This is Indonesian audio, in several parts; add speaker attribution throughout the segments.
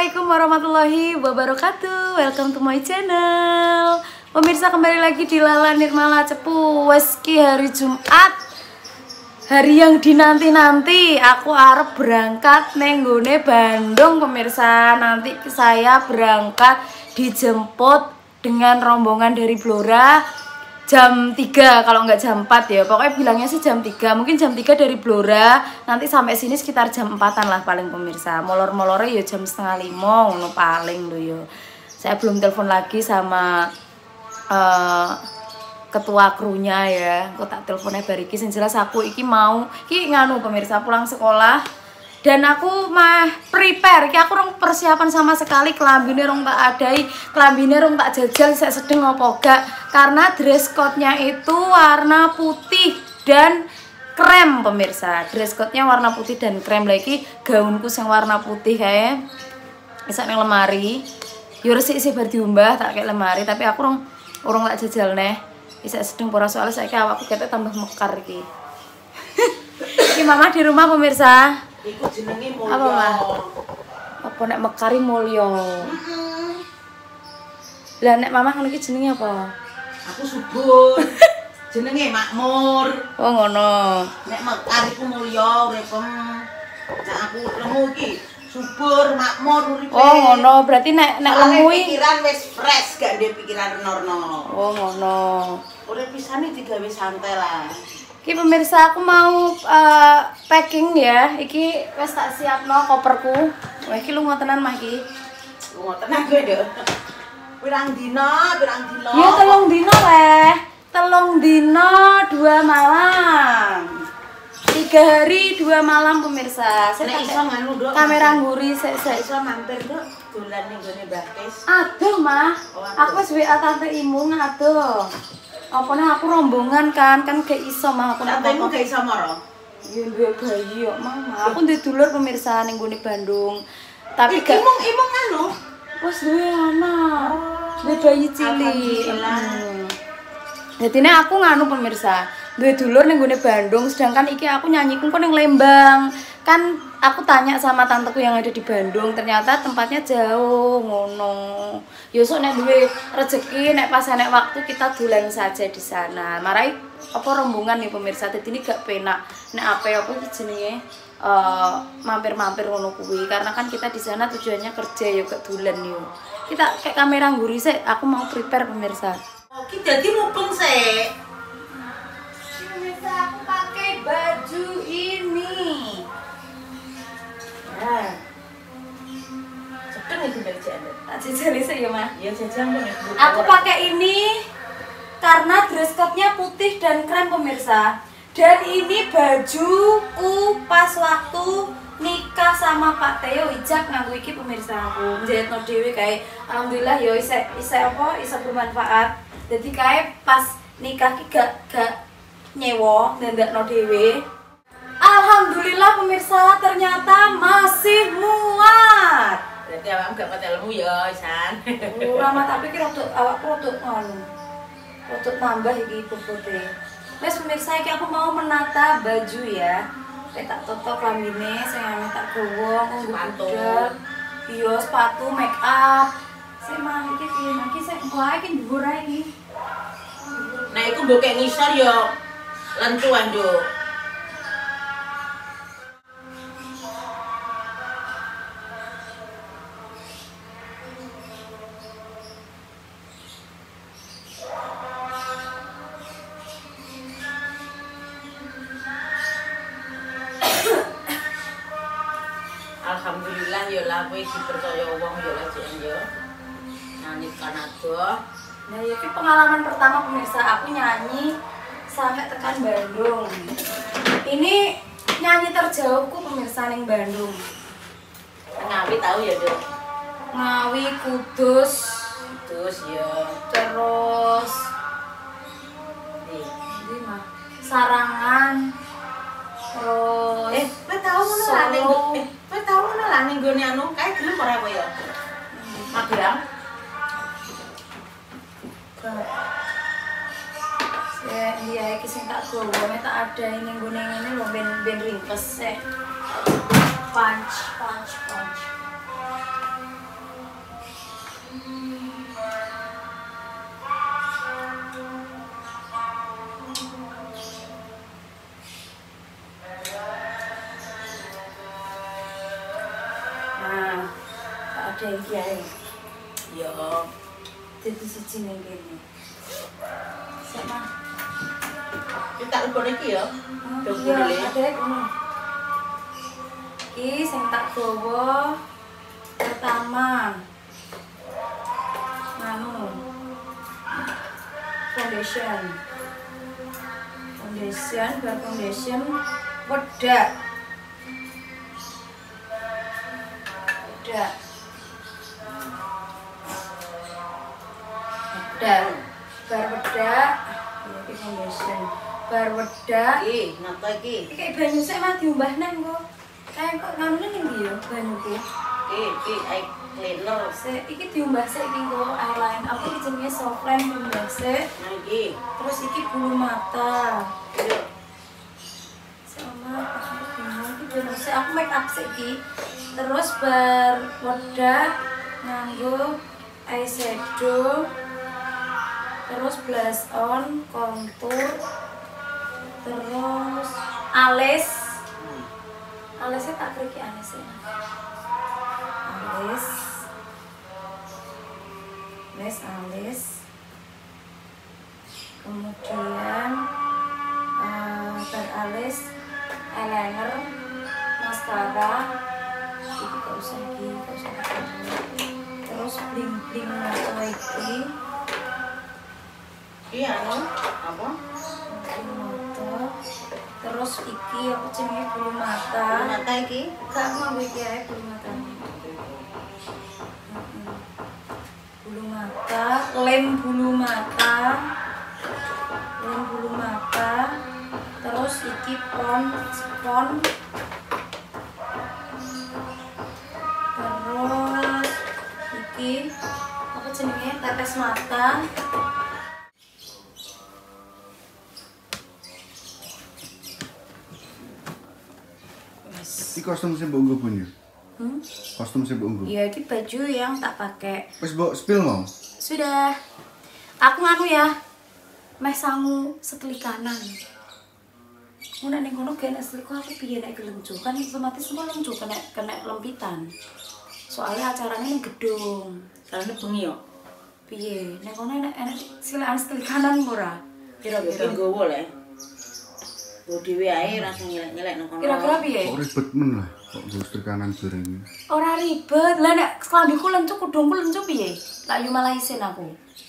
Speaker 1: Assalamualaikum warahmatullahi wabarakatuh. Welcome to my channel. Pemirsa, kembali lagi di Lala Nirmala Cepu. Weski hari Jumat, hari yang dinanti-nanti. Aku arep berangkat nenggone Bandung, pemirsa. Nanti saya berangkat dijemput dengan rombongan dari Blora jam 3, kalau nggak jam 4 ya. Pokoknya bilangnya sih jam 3. Mungkin jam 3 dari Blora. Nanti sampai sini sekitar jam 4-an lah paling, pemirsa. Molor-molornya ya jam setengah 5 ngono paling loh ya. Saya belum telepon lagi sama ketua krunya ya. Kok tak teleponnya bariki. Yang jelas aku iki mau nganu, pemirsa, pulang sekolah. Dan aku mah prepare, aku rong persiapan sama sekali. Kelambine rong tak adai, kelambine rong tak jajal, saya sedeng apa gak. Karena dress code-nya itu warna putih dan krem, pemirsa. Dress code-nya warna putih dan krem. Lagi gaunku yang warna putih kayak bisa nang lemari. Yo resik sih bar diumbah tak kayak lemari, tapi aku rong tak jajal neh. Bisa sedeng pora soalnya saya awakku ketek tambah mekar iki. Iki mama di rumah, pemirsa.
Speaker 2: Iku jenenge mulya.
Speaker 1: Apa, Mah? Apa nek mekari mulya? Lah nek mamah ngono iki jenenge apa?
Speaker 2: Aku subur. Jenenge makmur.
Speaker 1: Oh ngono.
Speaker 2: Nek mekar iku mulya uripem. Nek aku lemu iki subur, makmur uripe.
Speaker 1: Oh ngono, berarti nek lemu iki
Speaker 2: pikiran wis fresh, gak ndek pikiran norno.
Speaker 1: Oh ngono.
Speaker 2: Urip pisane digawe santai lah.
Speaker 1: Iki pemirsa, aku mau packing ya. Iki wis tak siapno koperku. Wah iki lunga tenan mah iki.
Speaker 2: Lunga tenan kowe nduk. Pirang dina?
Speaker 1: Ya 3 dina leh. 3 dina 2 malam. 3 hari 2 malam, pemirsa.
Speaker 2: Nek iso nganu nduk.
Speaker 1: Kamera nguri sik.
Speaker 2: Iso mampir nduk dolan ning gone Mbah Kes.
Speaker 1: Aduh, Mah.
Speaker 2: Oh, aduh.
Speaker 1: Aku wis WA tante Imu aduh. Apa nih aku rombongan kan gak iso, Mah. Aku
Speaker 2: Tantemu gak iso moro.
Speaker 1: Ya duwe bayi kok, Mah. Aku duwe dulur, pemirsa, ning gone Bandung. Tapi gak
Speaker 2: imung anu.
Speaker 1: wis duwe anak. Duwe bayi cilik.
Speaker 2: Alhamdulillah.
Speaker 1: Jadi ini aku nganu, pemirsa, duwe dulur ning gone Bandung, sedangkan iki aku nyanyiku kok ning Lembang. Kan aku tanya sama tanteku yang ada di Bandung, ternyata tempatnya jauh ngono. Ya sok nek duwe rezeki, nek pas nek waktu kita dolan saja di sana. Marai apa rombongan nih, pemirsa, dadi ini gak penak. Nek apa iki jenenge mampir-mampir ngono kuwi, karena kan kita di sana tujuannya kerja ya gak dolan yo. Kita kayak kamera nguri sih, aku mau prepare, pemirsa.
Speaker 2: Oke, jadi mupeng sih.
Speaker 1: Pemirsa, aku pakai baju ini.
Speaker 2: Nah, sedeng itu dari Anda.
Speaker 1: Tak jajali sih ya, Mah.
Speaker 2: Ya jajang kok.
Speaker 1: Aku pakai ini karena dress code-nya putih dan krem, pemirsa. Dan ini bajuku pas waktu nikah sama Pak Teo ijab nganggo iki, pemirsa. Aku njahitno dhewe kae. Alhamdulillah ya isa bermanfaat. Jadi kae pas nikah ki gak nyewa ndandakno dhewe. Alhamdulillah, pemirsa, ternyata masih muat.
Speaker 2: Berarti awakmu gak pakai ilmu ya, Isan.
Speaker 1: Lama tapi ki awakku rodok nambah iki bobote. Wes pemirsa, iki aku mau menata baju ya. Tak toto klambine sing ame tak gowo nggo budal. Iya, sepatu, make up. Sing mah iki piye? Iki sing wae iki dhuwur ae iki.
Speaker 2: Nah, iku mbok kek ngisor ya lentuan, Nduk. Alhamdulillah ya lah kowe dipercaya wong ya lah Jen ya. Nyanyi Kanada.
Speaker 1: Nah, ini pengalaman pertama, pemirsa, aku nyanyi sampai tekan Bandung. Ini nyanyi terjauhku, pemirsa, ning Bandung.
Speaker 2: Ngawi tahu ya, Nduk.
Speaker 1: Ngawi, Kudus,
Speaker 2: Terus ya.
Speaker 1: terus
Speaker 2: Nih.
Speaker 1: Mah Sarangan, terus
Speaker 2: Kowe tahu ngono lah ning kowe tahu ngono lah ning gone anu kae gelem ora kowe ya? Magelang.
Speaker 1: iya iki sing tak gowo tak ada ini nggone ngene lho ben ringkes sik. Punch. Nah, tak ada yang kiai.
Speaker 2: Ya.
Speaker 1: Jadi siji ning kene. Sama.
Speaker 2: Kita lebok iki ya.
Speaker 1: Iya, ada kono. Iki sing tak gawa pertama. Foundation. Bar foundation wedak. Bar wedak. Iki foundation. Bar wedak.
Speaker 2: Iki, napa iki?
Speaker 1: Kayak banyu sik mah diumbah nang kok. Kayak kok nganune ning ndi yo banyu ki.
Speaker 2: Iki eye cleaner.
Speaker 1: Sik iki diumbah sik iki kok eyeliner. Aku iki jenenge soft line diumbah sik.
Speaker 2: Nah iki.
Speaker 1: Terus iki bulu mata.
Speaker 2: Iya.
Speaker 1: Sama aku bingung iki bener sik aku make up sik iki. Terus bar wedak nganggo eyeshadow. Terus blush on, contour. Terus alis. Alisnya tak kriki alisnya. Alis. Kemudian beralis, eyeliner, maskara. Ini gak usah terus bling mata iki.
Speaker 2: Iya, apa?
Speaker 1: Bling mata. Terus iki apa jenenge bulu mata.
Speaker 2: Bulu mata iki?
Speaker 1: Gak mau iki ae bulu mata. Bulu mata, lem bulu mata. Terus iki spon. Terus iki apa jenenge tetes mata.
Speaker 3: Ini kostum sih mbok nggo bunyi. Kostum sih mbok nggo.
Speaker 1: Iya, ini baju yang tak pakai.
Speaker 3: Wis mbok spill mau.
Speaker 1: Sudah. Aku nganu ya. Meh sangu setelikanan. Mun nek ngono kene seliko aku piye nek kelencu kan otomatis semua lencu kena lempitan. Soalnya acaranya ning gedung.
Speaker 2: Karena bengi yo.
Speaker 1: Piye? Nek ngono enak silaan setelikanan ora? Kira-kira
Speaker 2: nggowo le. Go dhewe ae rasa nyelek-nyelek nang kono.
Speaker 1: Kira-kira piye?
Speaker 3: Kok ribet men lah. Kok nggo kanan bareng.
Speaker 1: Ora ribet. Lah nek klambiku lencu kudungku lencu piye? Tak yu malah isin aku.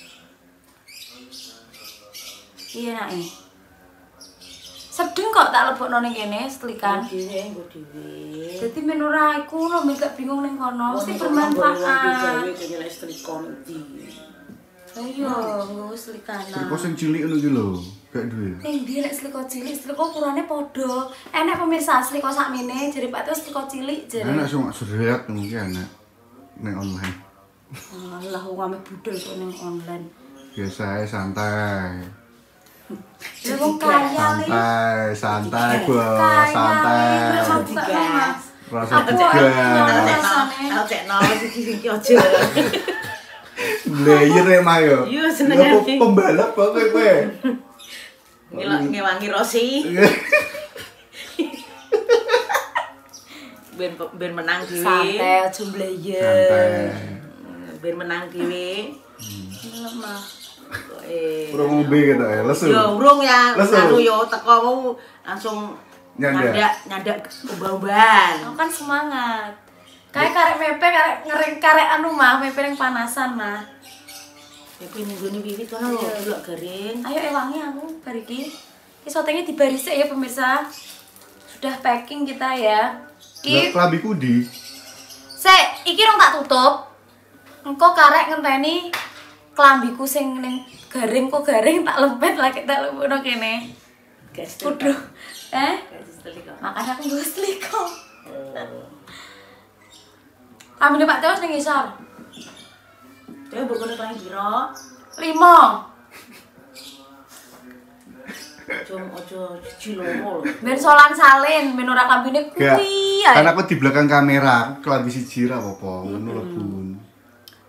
Speaker 1: Iya nak sedeng kok tak lebokno ning kene setelikan.
Speaker 2: Nggo dhewe.
Speaker 1: Dadi men ora iku lho gak bingung ning kono, mesti bermanfaat.
Speaker 2: Dhewe nyelek setrika iki.
Speaker 1: Ayo, nggo selikanan.
Speaker 3: Setrika sing cilik ngono iki lho, gak duwe.
Speaker 1: Ning ndi nek selika cilik, selika ukurane padha. Enek pemirsa selika sakmene jare Pak Tio selika cilik jare.
Speaker 3: Enak sing serehat ngono iki enak. Ning online.
Speaker 1: Alah wong ame budal kok ning online.
Speaker 3: Biasa ae santai.
Speaker 1: Ya wong kaya li.
Speaker 3: Santai, Bos, santai. Rasa tegas.
Speaker 2: Aku cek nol iki aja.
Speaker 3: Blayer e mah yo.
Speaker 2: Iya seneng iki.
Speaker 3: Pembalap kok kowe.
Speaker 2: Ngewangi Rossi. Ben menang dhewe.
Speaker 1: Santai aja blayer.
Speaker 3: Santai.
Speaker 2: Ben menang dhewe.
Speaker 1: Lemah.
Speaker 3: Urung ngombe gitu ya, lesu.
Speaker 2: Yo urung ya,
Speaker 3: Lesu.
Speaker 2: karo yo teko mau langsung nyandak ubah-ubahan.
Speaker 1: Aku kan semangat. Kayak karek mepe, karek anu mah, mepe yang panasan mah.
Speaker 2: Tapi minggu ini kono lho, delok garing.
Speaker 1: Ayo ewangi aku bar iki. Iki sotengnya dibaris ya pemirsa. Sudah packing kita ya. Iki
Speaker 3: Klambiku di.
Speaker 1: Sik, iki rong tak tutup. Engko karek ngenteni klambiku sing ning garing kok garing tak lempet lagi tak lempetno kene.
Speaker 2: Guys,
Speaker 1: Kudu.
Speaker 2: setrika.
Speaker 1: Makanya aku nggo setrika. Amine Pak Tio ning ngisor.
Speaker 2: Dewe bokone paling piro?
Speaker 1: 5.
Speaker 2: Ojo siji loro lho.
Speaker 1: Ben solan salin, ben ora klambine
Speaker 3: Gak.
Speaker 1: kuwi
Speaker 3: Kan
Speaker 1: ae.
Speaker 3: aku di belakang kamera, klambi siji ra apa-apa, ngono lho, Bun.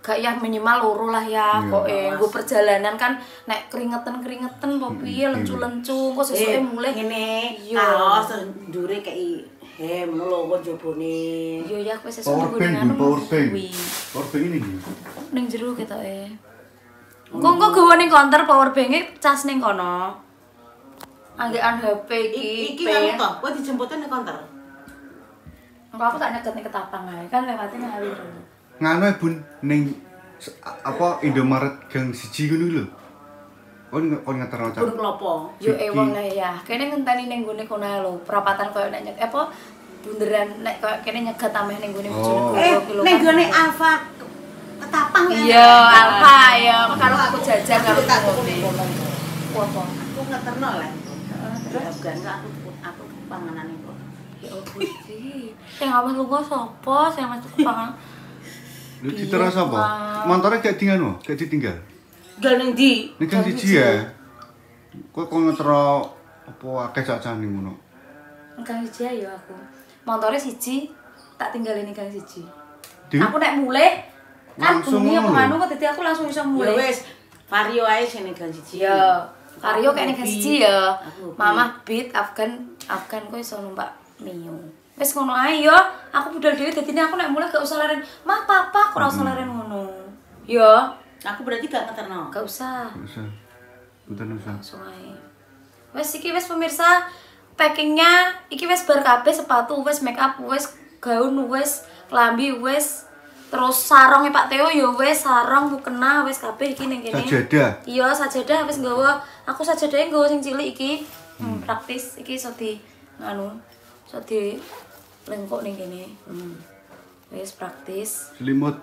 Speaker 1: gak ya minimal loro lah ya
Speaker 3: Iya.
Speaker 1: kok nggo perjalanan kan nek keringetan apa piye lencu-lencu kok sesuke mulih
Speaker 2: ngene
Speaker 1: Iya.
Speaker 2: kaos ndure kei hem lho kok jobone.
Speaker 1: yo ya wis
Speaker 3: Power bank, power bank. Power bank ini nih.
Speaker 1: ning jero ketoke engko gawa ning counter power bank-e cas ning kono anggekan HP
Speaker 2: Iki
Speaker 1: pen.
Speaker 2: kan toh, kowe dijemputnya ning kantor.
Speaker 1: Engko aku tak nyeget ning ketapang ae kan lewate ngalir.
Speaker 3: Nganu ya Bun, ning apa Indomaret Gang 1 ngono lho. Kon ngeterno
Speaker 2: Pun klopo.
Speaker 1: Yo ewang lah ya. Kene ngenteni ning gone kono ae lho, perapatan koyo nek apa bunderan nek koyo kene nyegat ameh ning gone Bojonegoro ki lho.
Speaker 2: Ning gone Alfa ketapang ya.
Speaker 1: Iya, Alfa ya. Karo aku jajan karo
Speaker 2: tak
Speaker 1: ngene. Apa?
Speaker 2: Aku ngeterno lah. Terus aku panganane kok.
Speaker 1: Ya Gusti. Sing awes lunga sapa? Sing masuk pangan.
Speaker 3: Lu diterus apa? Montore gak dingano, gak ditinggal.
Speaker 2: Gal ning ndi?
Speaker 3: Ning Gang 1 ya. Kok ngetero apa akeh cacane ngono.
Speaker 1: Gang 1 ya aku. Montore siji tak tinggalin ning Gang 1.
Speaker 3: Di?
Speaker 1: Aku nek mulih kan
Speaker 3: Langsung
Speaker 1: bengi apa
Speaker 3: ngono lho.
Speaker 1: nganu kok dadi aku langsung iso
Speaker 2: Ya
Speaker 1: mulih.
Speaker 2: wis, vario ae sing ning Gang 1.
Speaker 1: Ya, Karyo kayak ning Gang 1 ya.
Speaker 2: Aku hobi.
Speaker 1: Mamah beat Afgan kok iso numpak Mio. Wis ngono ae ya. Aku budal dhewe dadine aku nek mulih gak usah leren. Mah papa kok ora usah leren ngono. Ya,
Speaker 2: Aku berarti gak ngeterno.
Speaker 1: gak usah.
Speaker 3: Usah. Punten usah.
Speaker 1: Langsung ae. Wes iki wis pemirsa packingnya iki wis bar kabeh sepatu wis make up wis gaun wis klambi wis terus sarongnya Pak Teo ya wis sarong mukena wis kabeh iki ning kene.
Speaker 3: Sajadah.
Speaker 1: Iya sajadah wis nggawa. Aku sajadahe nggawa sing cilik iki. Praktis iki iso di anu iso di lengkok ning kene. Wis praktis.
Speaker 3: Selimut.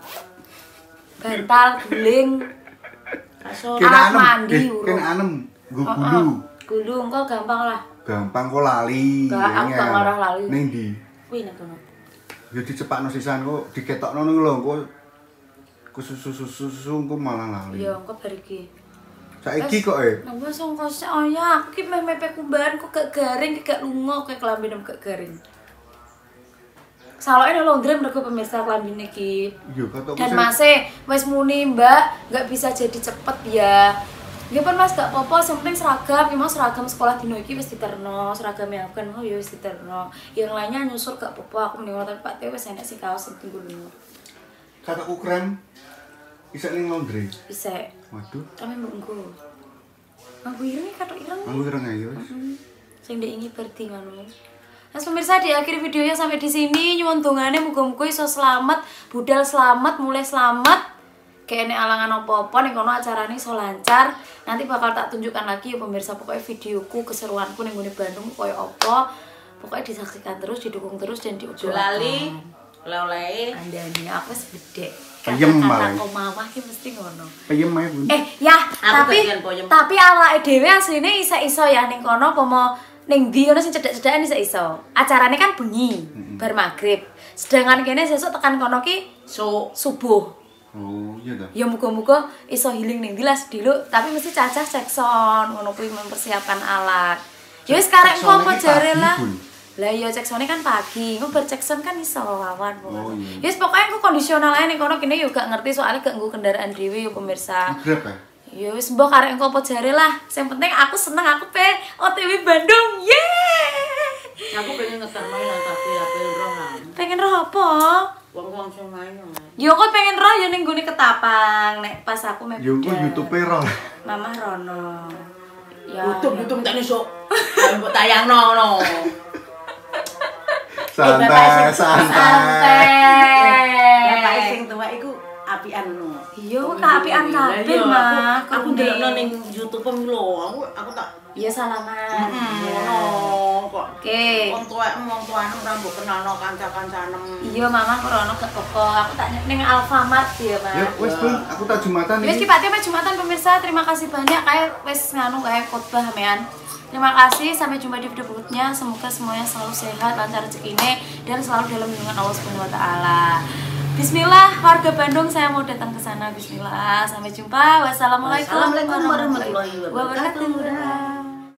Speaker 1: Bantal guling
Speaker 2: Kasur.
Speaker 1: Alat mandi, urung.
Speaker 3: Kena anem, nggo gulu.
Speaker 1: gulu engko gampang lah.
Speaker 3: Gampang kok lali.
Speaker 1: Gak, aku
Speaker 3: ngeyel.
Speaker 1: gak marah lali.
Speaker 3: Ning ndi?
Speaker 2: Kuwi nek kono.
Speaker 3: Ya dicepakno sisan kok diketokno ngono lho kok. Susu kok malah lali.
Speaker 1: Iya, engko bar iki.
Speaker 3: Saiki kok
Speaker 1: Nambah songko sik oh ya, aku ki mepe kumbahan kok gak garing, gak lunga kayak klambine gak garing. Saloke nang laundry mergo pemirsa klambine iki.
Speaker 3: Iya kata
Speaker 1: Dan Mase wis muni, Mbak, gak bisa jadi cepet ya. Nggih pun Mas gak apa-apa, sing penting seragam. Memang seragam sekolah dino iki wis diterno, seragam yang kan oh ya wis diterno. Yang lainnya nyusul gak apa-apa, aku mending ngoten Pak Teh wis enek sing kaos sing tunggu lunga.
Speaker 3: kataku krem bisa ning laundry.
Speaker 1: Bisa.
Speaker 3: Waduh,
Speaker 1: Kami mbenggo. Aku ireng katok ireng.
Speaker 3: aku ireng ae wis.
Speaker 1: Sing ndek ingi berarti ngono. Nah, pemirsa di akhir videonya sampai di sini nyuwun dongane muga-muga iso selamat, budal selamat, mulai selamat. Kayak nek alangan apa-apa ning kono acarane iso lancar. Nanti bakal tak tunjukkan lagi ya pemirsa pokoknya videoku keseruanku ning gone Bandung koyo apa. Pokoknya disaksikan terus, didukung terus dan diulang.
Speaker 2: Lali oleh-oleh.
Speaker 1: Andani aku wis gede.
Speaker 3: Payem malah.
Speaker 1: Kata omah ki mesti ngono.
Speaker 3: Payem ae, Bun.
Speaker 1: Ya,
Speaker 2: Aku
Speaker 1: tapi
Speaker 2: bagian payem.
Speaker 1: tapi awake dhewe asline iso-iso ya ning kono apa mau ning ndi ono sing cedhak-cedhakan iso-iso. Acarane kan bengi, bar magrib. Sedangkan kene sesuk tekan kono ki subuh.
Speaker 3: Oh, iya ta.
Speaker 1: Ya muga-muga iso healing ning ndi lah sedilo, tapi mesti cacah cekson ngono kuwi mempersiapkan alat. Ya wis karek engko apa
Speaker 3: Ceksone ki
Speaker 1: jare
Speaker 3: pagi,
Speaker 1: lah.
Speaker 3: Bun.
Speaker 1: Lah iya ceksone kan pagi, engko bar cekson kan iso wawan
Speaker 3: Oh, iya.
Speaker 1: Ya wis pokoke engko kondisional ae ning kono kene yo gak ngerti soalnya gak nggo kendaraan dhewe yo pemirsa.
Speaker 3: Grab ya?
Speaker 1: Ya wis mbok karek engko apa jare lah. Sing penting aku seneng aku pe OTW Bandung. Yeay!
Speaker 2: Aku pengen ngeterno nang tapi roh nang.
Speaker 1: Pengen roh apa?
Speaker 2: Wong-wong sing main.
Speaker 1: Yo kok pengen roh ya ning gone Ketapang nek pas aku mek.
Speaker 3: Yo kok YouTube roh.
Speaker 1: Mamah Rono. Ya.
Speaker 2: YouTube tak iso. Mbok tayangno ngono.
Speaker 3: Santai, santai.
Speaker 2: Bapak sing tuwa iku apian ngono.
Speaker 1: Iya, kok kaapian kabeh, Mah.
Speaker 2: Aku ndelokno ning YouTube lho. Aku tak
Speaker 1: Iya salaman.
Speaker 2: ngono kok.
Speaker 1: Oke.
Speaker 2: Wong tuwekmu wong tuane ora mbok kenalno kanca-kancanem.
Speaker 1: Iya, Mama Rono gak apa-apa. Aku tak ning Alfamart ya, Mas.
Speaker 3: Ya wis, Bun, aku tak Jumatan
Speaker 1: Wis
Speaker 3: iki.
Speaker 1: ki Pak Tio Jumatan pemirsa, terima kasih banyak kayak wis nganu kayak khotbah mean. Terima kasih, sampai jumpa di video berikutnya. Semoga semuanya selalu sehat, lancar rezekinya dan selalu dalam lindungan Allah Subhanahu wa taala. Bismillah, warga Bandung saya mau datang ke sana. Bismillah. Sampai jumpa. Wassalamualaikum
Speaker 2: Wassalamualaikum warahmatullahi wabarakatuh.
Speaker 1: wabarakatuh.